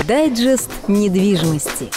Дайджест недвижимости.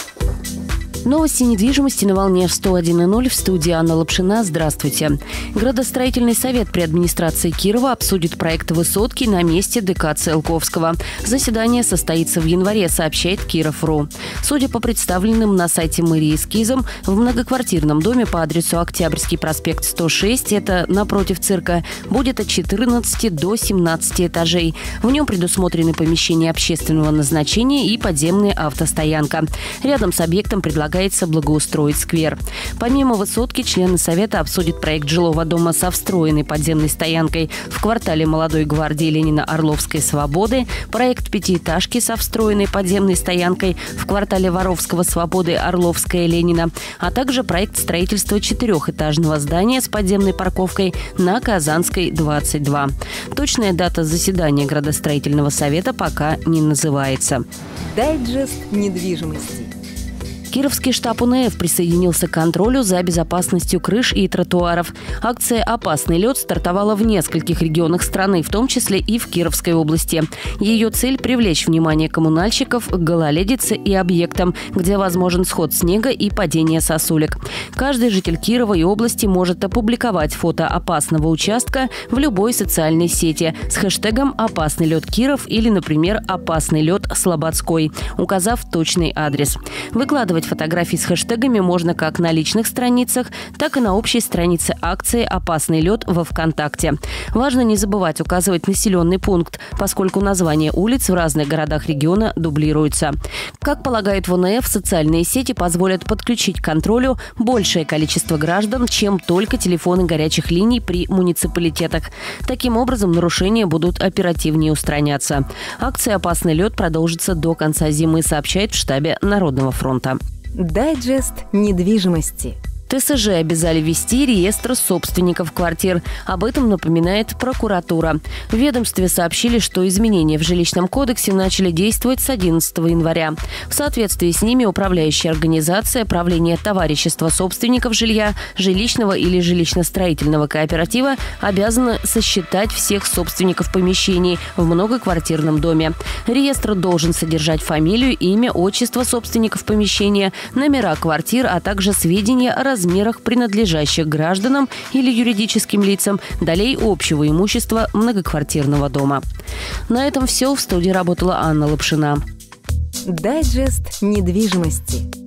Новости недвижимости на волне 101.0. В студии Анна Лапшина. Здравствуйте. Градостроительный совет при администрации Кирова обсудит проект высотки на месте ДК Циолковского. Заседание состоится в январе, сообщает Киров.ру. Судя по представленным на сайте мэрии эскизам, в многоквартирном доме по адресу Октябрьский проспект 106, это напротив цирка, будет от 14 до 17 этажей. В нем предусмотрены помещения общественного назначения и подземная автостоянка. Рядом с объектом предлагается благоустроить сквер. Помимо высотки, члены совета обсудят проект жилого дома со встроенной подземной стоянкой в квартале Молодой гвардии Ленина Орловской Свободы, проект пятиэтажки со встроенной подземной стоянкой в квартале Воровского Свободы Орловская Ленина, а также проект строительства четырехэтажного здания с подземной парковкой на Казанской 22. Точная дата заседания градостроительного совета пока не называется. Дайджест недвижимости. Кировский штаб УНФ присоединился к контролю за безопасностью крыш и тротуаров. Акция «Опасный лед» стартовала в нескольких регионах страны, в том числе и в Кировской области. Ее цель – привлечь внимание коммунальщиков к гололедице и объектам, где возможен сход снега и падение сосулек. Каждый житель Кирова и области может опубликовать фото опасного участка в любой социальной сети с хэштегом «Опасный лед Киров» или, например, «Опасный лед Слободской», указав точный адрес. Выкладывать фотографии с хэштегами можно как на личных страницах, так и на общей странице акции «Опасный лед» во ВКонтакте. Важно не забывать указывать населенный пункт, поскольку названия улиц в разных городах региона дублируются. Как полагают в УНФ, социальные сети позволят подключить к контролю большее количество граждан, чем только телефоны горячих линий при муниципалитетах. Таким образом, нарушения будут оперативнее устраняться. Акция «Опасный лед» продолжится до конца зимы, сообщает в штабе Народного фронта. Дайджест недвижимости. ТСЖ обязали вести реестр собственников квартир. Об этом напоминает прокуратура. В ведомстве сообщили, что изменения в жилищном кодексе начали действовать с 11 января. В соответствии с ними управляющая организация, правление товарищества собственников жилья, жилищного или жилищно-строительного кооператива обязана сосчитать всех собственников помещений в многоквартирном доме. Реестр должен содержать фамилию, имя, отчество собственников помещения, номера квартир, а также сведения о размерах принадлежащих гражданам или юридическим лицам долей общего имущества многоквартирного дома. На этом все. В студии работала Анна Лапшина. Дайджест недвижимости.